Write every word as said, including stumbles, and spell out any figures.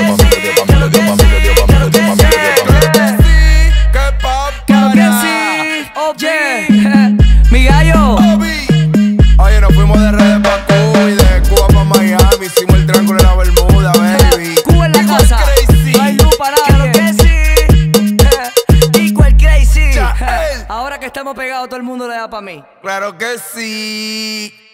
dio pa' mí, le dio pa' mí, le dio pa' mí, le dio pa' mí, le dio pa' mí, le dio pa' mí, le dio pa' mí. Claro que sí, que pop, Claro que sí, oye, mi gallo. Oye, nos fuimos de redes pa' Cuba y de Cuba pa' Miami. Hicimos el triángulo de la Bermuda, baby. Cuba en la Equal casa, crazy. no hay luz para nadie. Claro que sí, Equal crazy. Ya, él. Ahora que estamos pegados, todo el mundo le da pa' mí. Claro que sí.